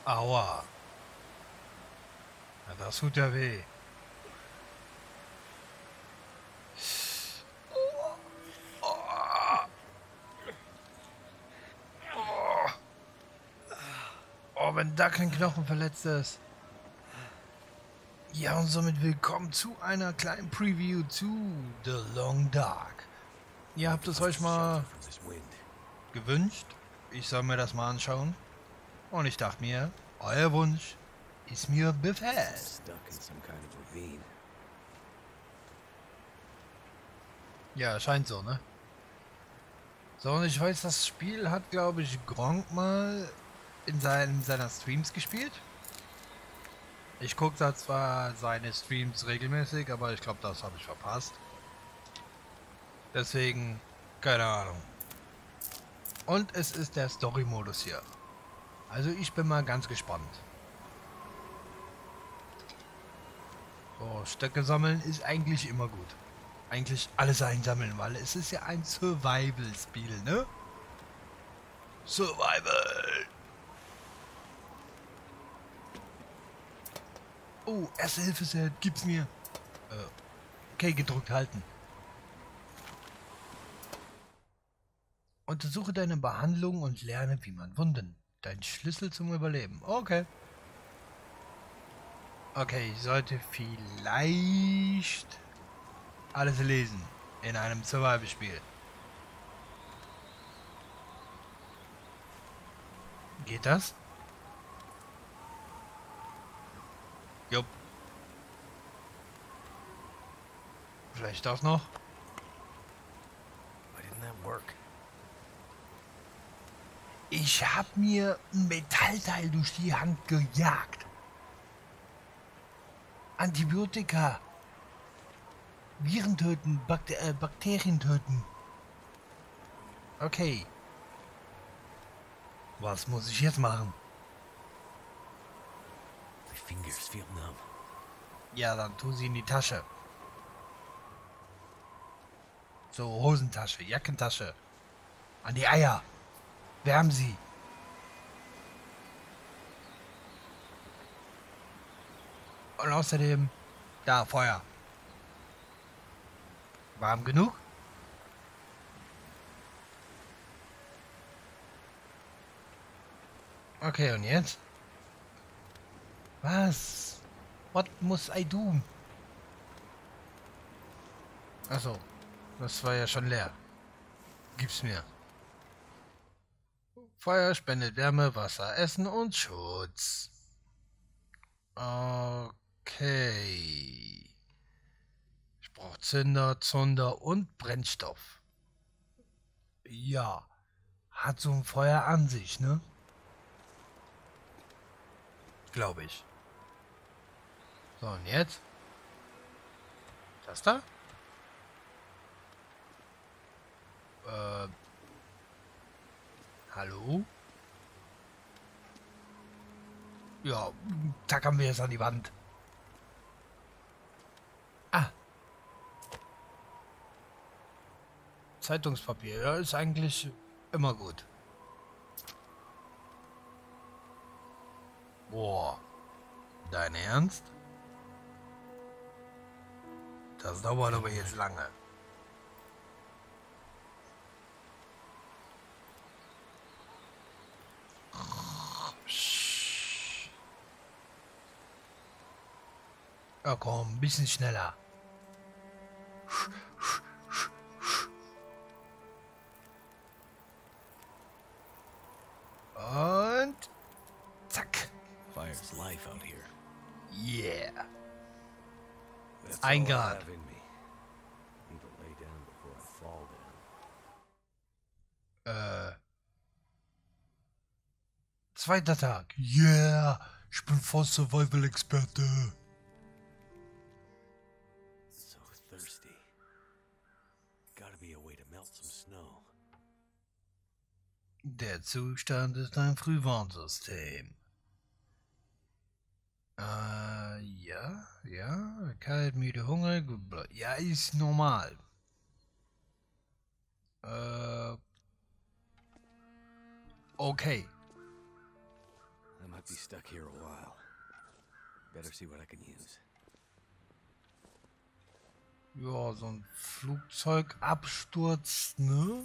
Aua. Ja, das tut ja weh. Oh, wenn da kein Knochen verletzt ist. Ja, und somit willkommen zu einer kleinen Preview zu The Long Dark. Ihr habt es euch mal gewünscht. Ich soll mir das mal anschauen. Und ich dachte mir, euer Wunsch ist mir Befehl. Ja, scheint so, ne? So, und ich weiß, das Spiel hat, glaube ich, Gronkh mal in seiner Streams gespielt. Ich gucke da zwar seine Streams regelmäßig, aber ich glaube, das habe ich verpasst. Deswegen, keine Ahnung. Und es ist der Story-Modus hier. Also ich bin mal ganz gespannt. So, Stöcke sammeln ist eigentlich immer gut. Eigentlich alles einsammeln, weil es ist ja ein Survival-Spiel, ne? Survival! Oh, erste Hilfe-Set, gib's mir. Okay, gedrückt halten. Untersuche deine Behandlung und lerne, wie man Wunden. Dein Schlüssel zum Überleben. Okay. Okay, ich sollte vielleicht alles lesen in einem Survival-Spiel. Geht das? Jupp. Vielleicht das noch? Ich hab mir ein Metallteil durch die Hand gejagt. Antibiotika. Viren töten, Bakterien töten. Okay. Was muss ich jetzt machen? Ja, dann tu sie in die Tasche. So, Hosentasche, Jackentasche. An die Eier. Wärmen sie. Und außerdem, da, Feuer. Warm genug? Okay, und jetzt? Was? What must I do? Achso, das war ja schon leer. Gib's mir. Feuer spendet Wärme, Wasser, Essen und Schutz. Okay. Ich brauche Zünder, Zunder und Brennstoff. Ja. Hat so ein Feuer an sich, ne? Glaube ich. So, und jetzt? Das da? Hallo? Ja, tackern wir es an die Wand. Ah. Zeitungspapier, ja, ist eigentlich immer gut. Boah. Dein Ernst? Das dauert aber jetzt lange. Ja, komm, ein bisschen schneller. Und zack. Fire's life out here. Yeah. That's Ein all I Grad. have in me. Need to lay down before I fall down. Zweiter Tag. Yeah. Ich bin voll Survival-Experte. So thirsty. Gotta be a way to melt some snow. Der Zustand ist ein Frühwarnsystem. Ja. Kalt, müde, hungrig. Ja, ist normal. Okay. I'm a be stuck here a while. Better see what I can use. Ja, so ein Flugzeugabsturz, ne?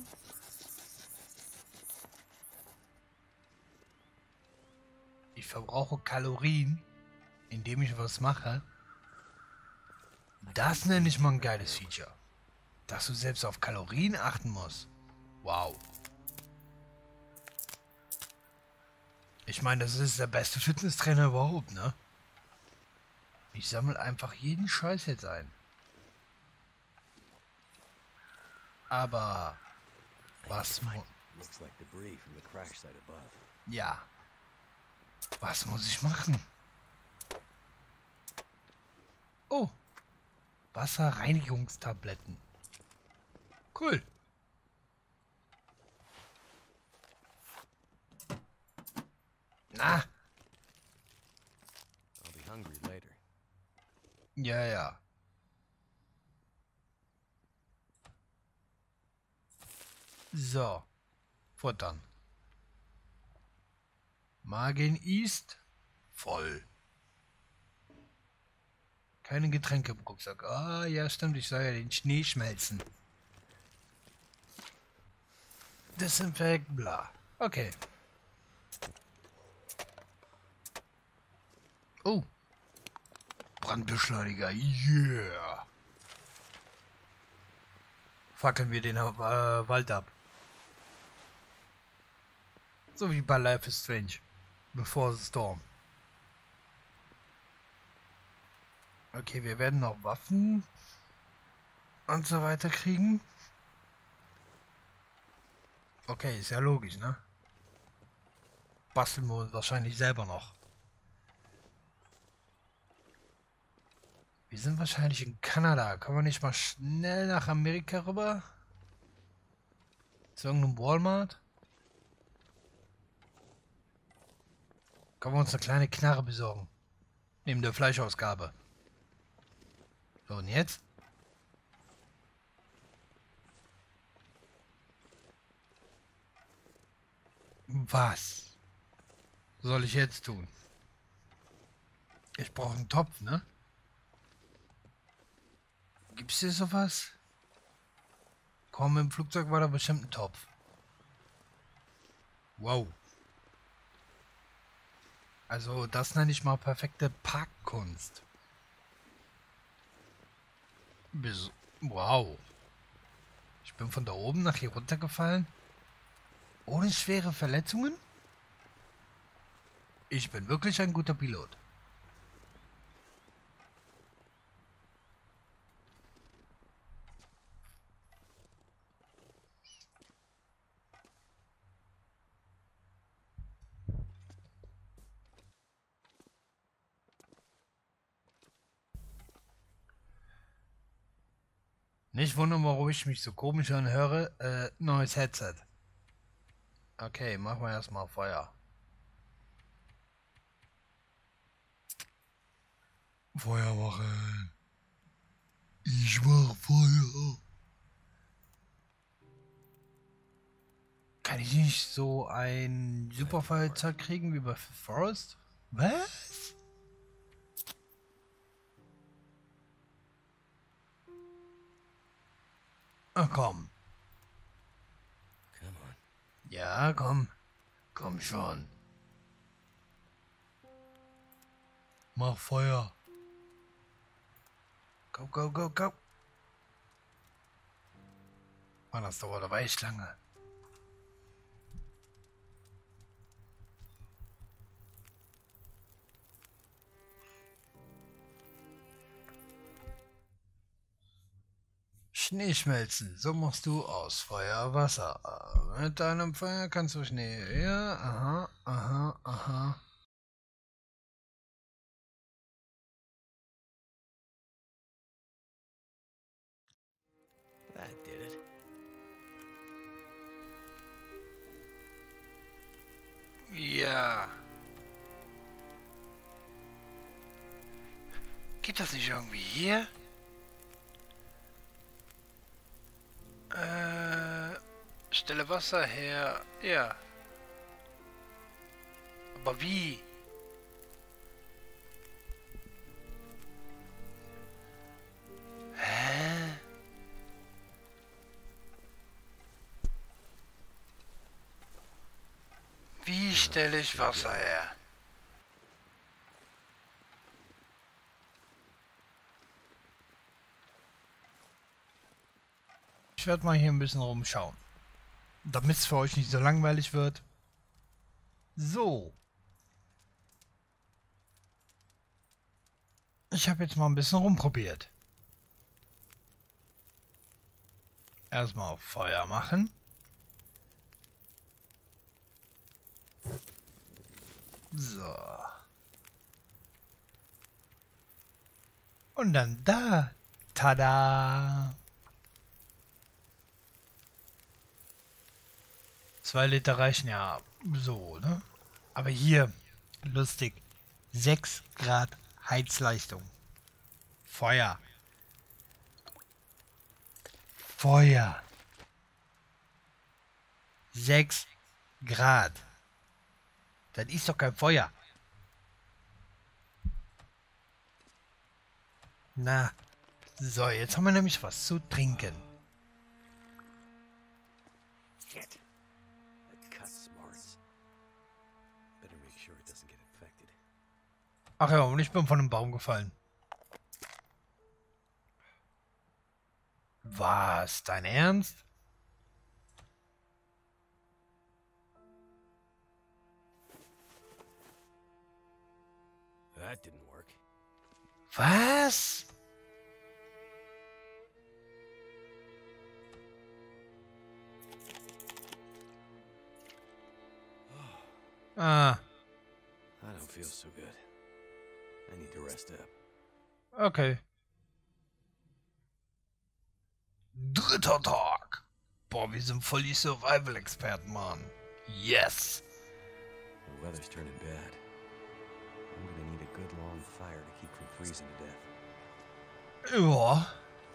Ich verbrauche Kalorien, indem ich was mache. Das nenne ich mal ein geiles Feature. Dass du selbst auf Kalorien achten musst. Wow. Ich meine, das ist der beste Fitnesstrainer überhaupt, ne? Ich sammle einfach jeden Scheiß jetzt ein. Aber was Looks like debris from the crash site above. ja. Was muss ich machen? Oh. Wasserreinigungstabletten. Cool. Na. I'll be hungry later. Ja, ja. So. Futtern. Magen ist voll. Keine Getränke im Rucksack. Ah, ja, stimmt. Ich soll ja den Schnee schmelzen. Desinfekt, bla. Okay. Oh. Brandbeschleuniger. Yeah. Fackeln wir den Wald ab. So wie bei Life is Strange. Before the Storm. Okay, wir werden noch Waffen und so weiter kriegen. Okay, ist ja logisch, ne? Basteln wir uns wahrscheinlich selber noch. Wir sind wahrscheinlich in Kanada. Können wir nicht mal schnell nach Amerika rüber? Zu irgendeinem Walmart? Können wir uns eine kleine Knarre besorgen? Neben der Fleischausgabe. So, und jetzt? Was soll ich jetzt tun? Ich brauche einen Topf, ne? Gibt's hier sowas? Komm, im Flugzeug war da bestimmt ein Topf. Wow. Also, das nenne ich mal perfekte Parkkunst. Wow. Ich bin von da oben nach hier runtergefallen. Ohne schwere Verletzungen? Ich bin wirklich ein guter Pilot. Nicht wundern, warum ich mich so komisch anhöre. Neues Headset. Okay, machen wir erstmal Feuer. Feuer machen. Ich mach Feuer. Kann ich nicht so ein Superfeuerzeug kriegen wie bei Forest? Was? Ach komm. Come on. Ja, komm. Komm schon. Mach Feuer. Go, go, go, go. Mann, das dauert aber echt lange. Schnee schmelzen, so machst du aus Feuer Wasser. Mit deinem Feuer kannst du Schnee. Ja, aha, aha, aha. That did it. Ja. Geht das nicht irgendwie hier? Stelle Wasser her. Ja. Aber wie? Wie stelle ich Wasser her? Ich werde mal hier ein bisschen rumschauen, damit es für euch nicht so langweilig wird. So. Ich habe jetzt mal ein bisschen rumprobiert. Erstmal auf Feuer machen. So. Und dann da. Tada! 2 Liter reichen ja so, ne? Aber hier, lustig, 6 Grad Heizleistung. Feuer. Feuer. 6 Grad. Das ist doch kein Feuer. Na, so, jetzt haben wir nämlich was zu trinken. Shit. That cut smarts. Better make sure it doesn't get infected. Ach ja, und ich bin von einem Baum gefallen. Was? Dein Ernst? That didn't work. Was? Ah, I don't feel so good. I need to rest up. okay. Dritter Tag. Boah, wir sind voll die Survival-Experten, Mann. Yes. The weather's turning bad. I'm gonna need a good long fire to keep from freezing to death. Ja.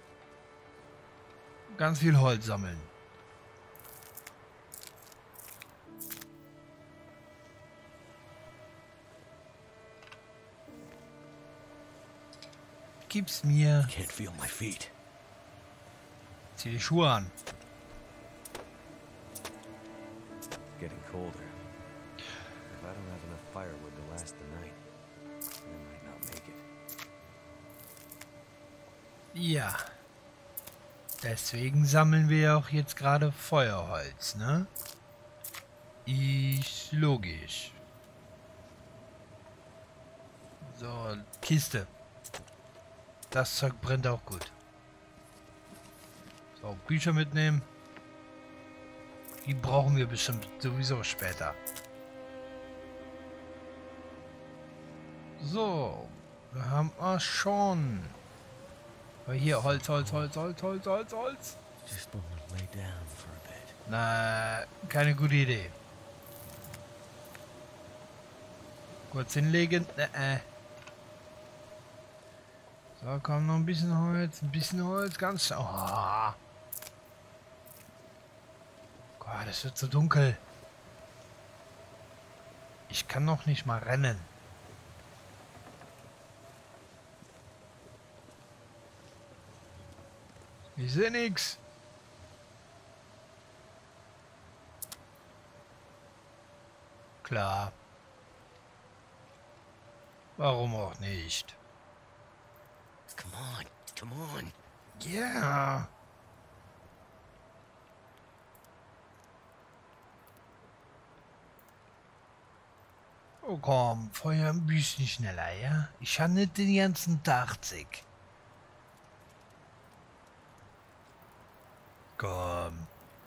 Ganz viel Holz sammeln. Gib's mir. Can't feel my feet. Zieh die Schuhe an. It's getting colder. If I don't have enough firewood to last the night, I might not make it. Ja. Deswegen sammeln wir auch jetzt gerade Feuerholz, ne? Ist logisch. So, Kiste. Das Zeug brennt auch gut. So, Bücher mitnehmen. Die brauchen wir bestimmt sowieso später. So, wir haben schon. Aber hier, Holz. Just wanna lay down for a bit. Na, keine gute Idee. Kurz hinlegen. So, komm, noch ein bisschen Holz, ganz. Oh. Gott, es wird so dunkel. Ich kann noch nicht mal rennen. Ich sehe nichts. Klar. Warum auch nicht? Come on. Ja. Oh komm, Feuer ein bisschen schneller, ja? Ich habe nicht den ganzen Tag Zick. Komm.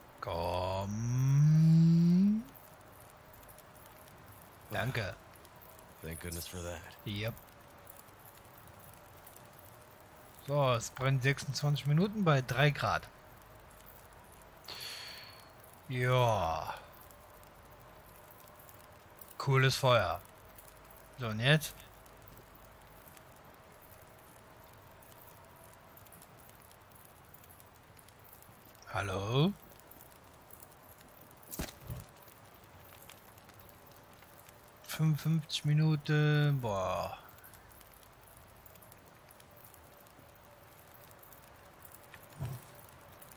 Danke. Thank goodness for that. Yep. So, es brennt 26 Minuten bei 3 Grad. Ja. Cooles Feuer. So, und jetzt? Hallo? ...55 Minuten... Boah...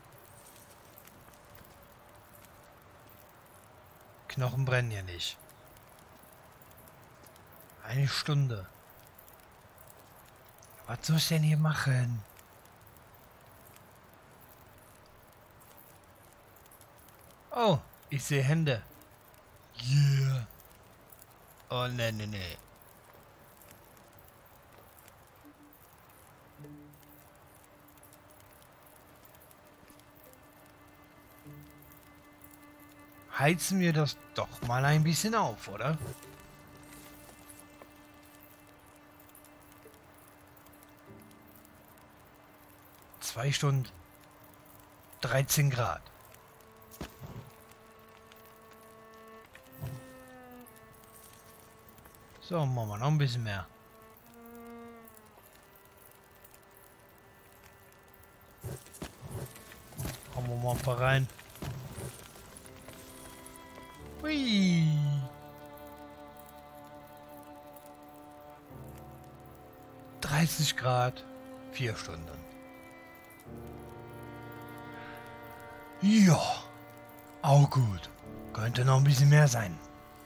Knochen brennen ja nicht. Eine Stunde. Was soll ich denn hier machen? Oh, ich sehe Hände. Yeah. Oh, ne, ne, ne. Heizen wir das doch mal ein bisschen auf, oder? Zwei Stunden 13 Grad. So, machen wir noch ein bisschen mehr. Hauen wir mal ein paar rein. Hui. Grad, 4 Stunden. Ja, auch gut. Könnte noch ein bisschen mehr sein.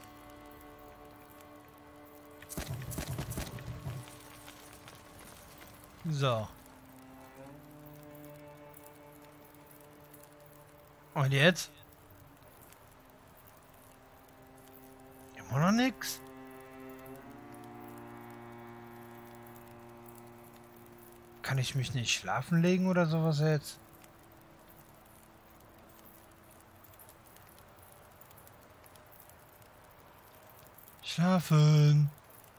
So. Und jetzt? Immer noch nix? Kann ich mich nicht schlafen legen oder sowas jetzt? Schlafen.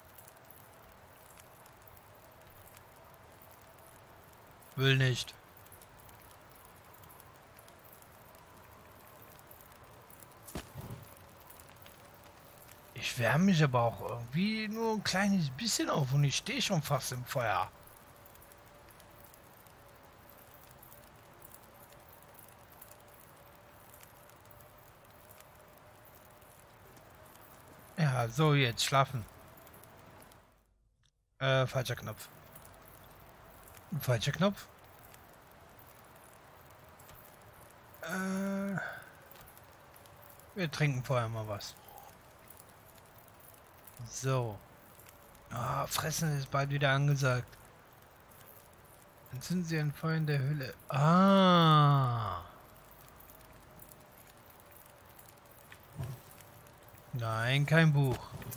Will nicht. Ich wärme mich aber auch irgendwie nur ein kleines bisschen auf und ich stehe schon fast im Feuer. Ja, so jetzt schlafen. Falscher Knopf. Falscher Knopf. Wir trinken vorher mal was. So. Ah, Fressen ist bald wieder angesagt. Entzünden Sie ein Feuer in der Hülle. Ah. Nein, kein Buch.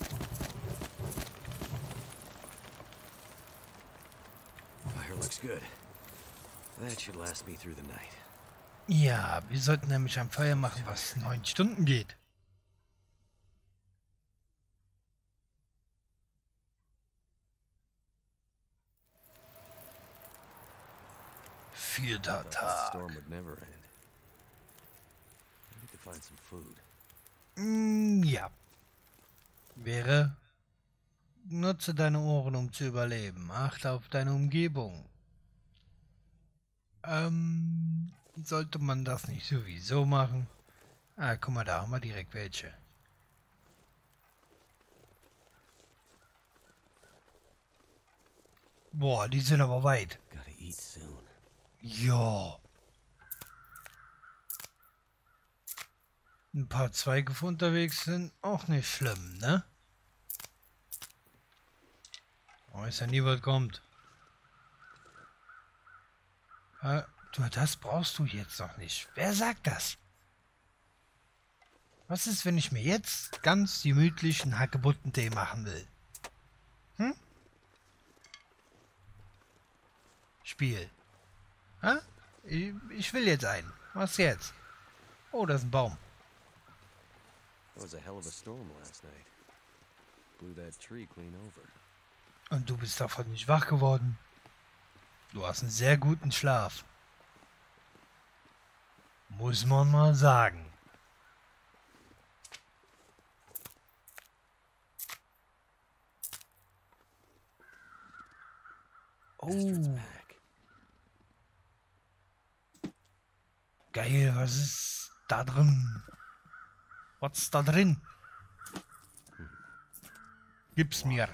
Fire looks good. That should last me through the night. Ja, wir sollten nämlich ein Feuer machen, was 9 Stunden geht. Vierter The Tag. storm would never end. I need to find some food. Ja. Wäre. Nutze deine Ohren, um zu überleben. Achte auf deine Umgebung. Sollte man das nicht sowieso machen? Ah, guck mal, da haben wir direkt welche. Boah, die sind aber weit. Gotta eat soon. Ja. Ein paar Zweige unterwegs sind auch nicht schlimm, ne? Weiß ja nie, was kommt. Das brauchst du jetzt noch nicht. Wer sagt das? Was ist, wenn ich mir jetzt ganz gemütlich einen Hagebuttentee machen will? Hm? Spiel. Ha? Ich will jetzt einen. Was jetzt? Oh, das ist ein Baum. That was a hell of a storm last night. Blew that tree clean over. Und du bist davon nicht wach geworden. Du hast einen sehr guten Schlaf. Muss man mal sagen. Astrid's Oh, pack. geil, was ist da drin? Was ist da drin? Gib's mir.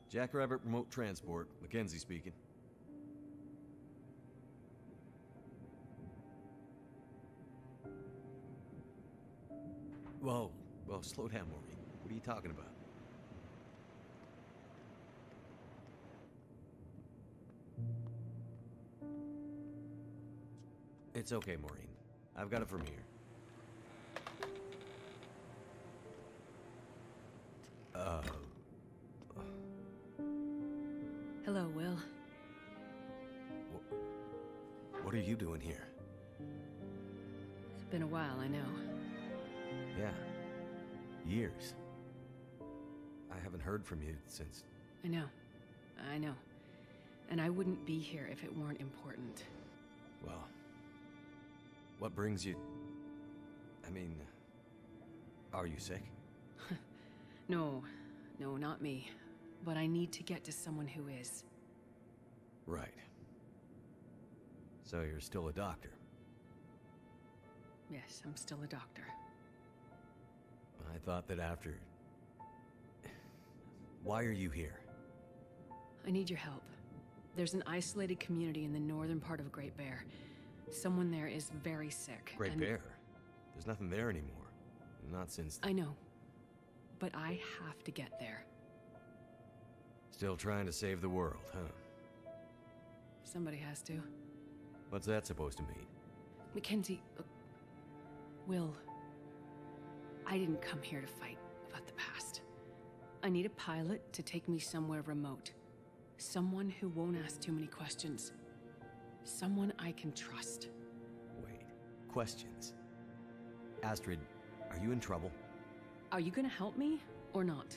Jackrabbit Remote Transport, Mackenzie speaking. Whoa, slow down, Maureen. What are you talking about? It's okay, Maureen. I've got it from here. Hello, Will. What are you doing here? It's been a while, I know. Yeah. Years. I haven't heard from you since... I know. And I wouldn't be here if it weren't important. Well... What brings you... I mean... Are you sick? No, not me. But I need to get to someone who is. Right. So you're still a doctor? Yes, I'm still a doctor. I thought that after... Why are you here? I need your help. There's an isolated community in the northern part of Great Bear. Someone there is very sick. Great Bear? There's nothing there anymore. Not since... I know. But I have to get there. Still trying to save the world, huh? Somebody has to. What's that supposed to mean? Mackenzie, look, Will, I didn't come here to fight about the past. I need a pilot to take me somewhere remote. Someone who won't ask too many questions. Someone I can trust. Wait, questions? Astrid, are you in trouble? Are you gonna help me, or not?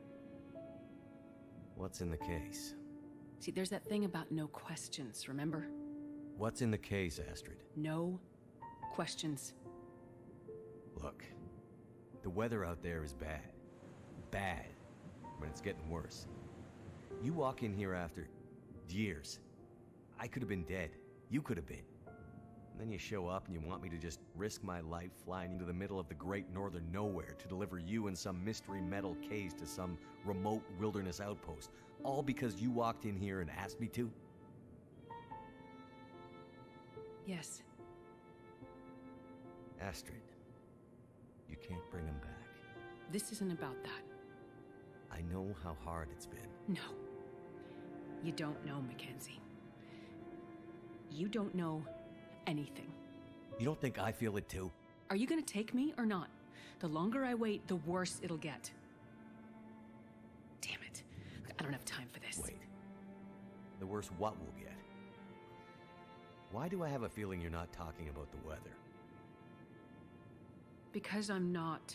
What's in the case? See, there's that thing about no questions, remember? What's in the case, Astrid? No questions. Look, the weather out there is bad. Bad. But it's getting worse. You walk in here after years. I could have been dead. You could have been. And then you show up and you want me to just risk my life flying into the middle of the great northern nowhere to deliver you in some mystery metal case to some remote wilderness outpost. All because you walked in here and asked me to? Yes. Astrid, you can't bring him back. This isn't about that. I know how hard it's been. No. You don't know, Mackenzie. You don't know anything. You don't think I feel it too? Are you gonna take me or not? The longer I wait, the worse it'll get. Damn it. I don't have time for this. Wait. The worse what we'll get? Why do I have a feeling you're not talking about the weather? Because I'm not.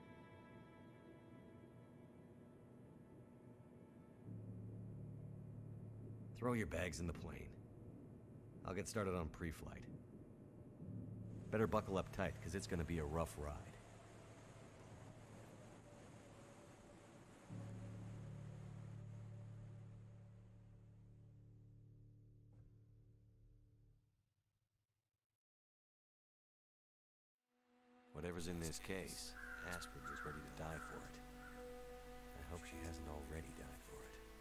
Throw your bags in the plane. I'll get started on pre-flight. Better buckle up tight, because it's going to be a rough ride. Whatever's in this case, Astrid was ready to die for it. I hope she hasn't already died for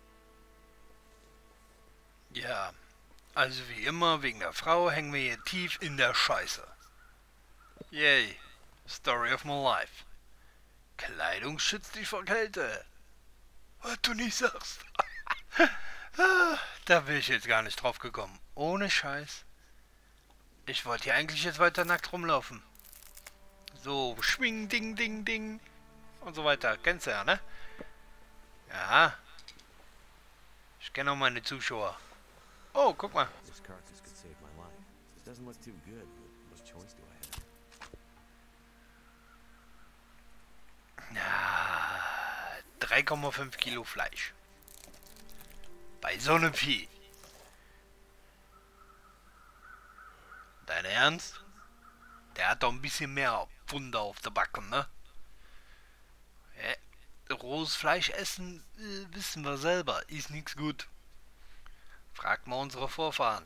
it. Ja, also wie immer, wegen der Frau hängen wir hier tief in der Scheiße. Yay, story of my life. Kleidung schützt dich vor Kälte. Was du nicht sagst. Da bin ich jetzt gar nicht drauf gekommen. Ohne Scheiß. Ich wollte hier eigentlich jetzt weiter nackt rumlaufen. So, schwing, ding, ding, ding. Und so weiter. Kennst du ja, ne? Ja. Ich kenne auch meine Zuschauer. Oh, guck mal. This carcass could save my life. It doesn't look too good, but what choice do I have? Ja, 3,5 Kilo Fleisch. Bei so einem Vieh. Dein Ernst? Der hat doch ein bisschen mehr Wunder auf der Backe, ne? Rohes Fleisch essen, wissen wir selber, ist nichts gut. Fragt mal unsere Vorfahren.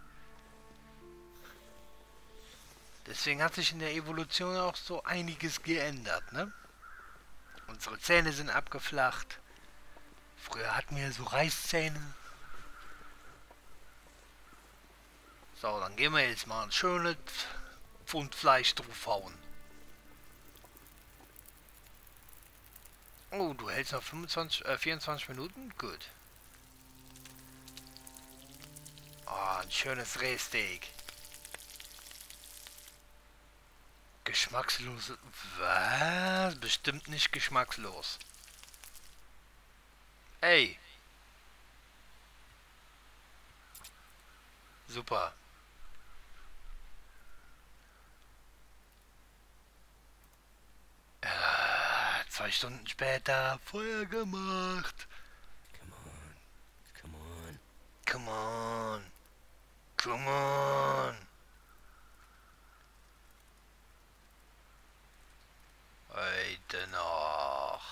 Deswegen hat sich in der Evolution auch so einiges geändert, ne? Unsere Zähne sind abgeflacht. Früher hatten wir so Reißzähne. So, dann gehen wir jetzt mal ein schönes Pfund Fleisch draufhauen. Oh, du hältst noch 24 Minuten? Gut. Oh, ein schönes Rehsteak. Geschmackslos. Was? Bestimmt nicht geschmackslos. Ey. Super. 2 Stunden später Feuer gemacht. Come on. Come on. Come on. Come on. Heute noch.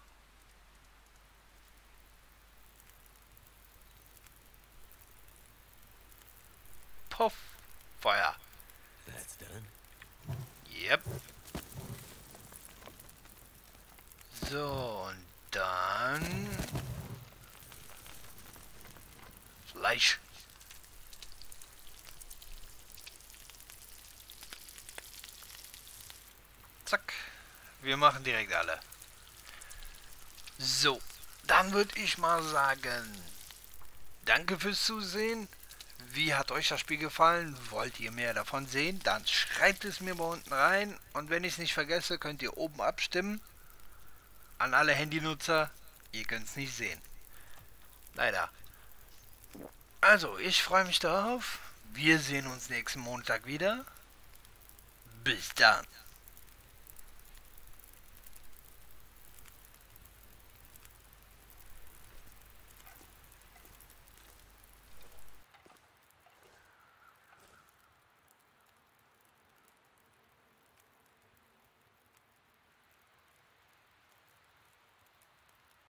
Puff. Feuer. That's done. Yep. So, und dann Fleisch. Zack. Wir machen direkt alle. So, dann würde ich mal sagen, danke fürs Zusehen. Wie hat euch das Spiel gefallen? Wollt ihr mehr davon sehen? Dann schreibt es mir mal unten rein. Und wenn ich es nicht vergesse, könnt ihr oben abstimmen. An alle Handynutzer, ihr könnt es nicht sehen. Leider. Also, ich freue mich darauf. Wir sehen uns nächsten Montag wieder. Bis dann.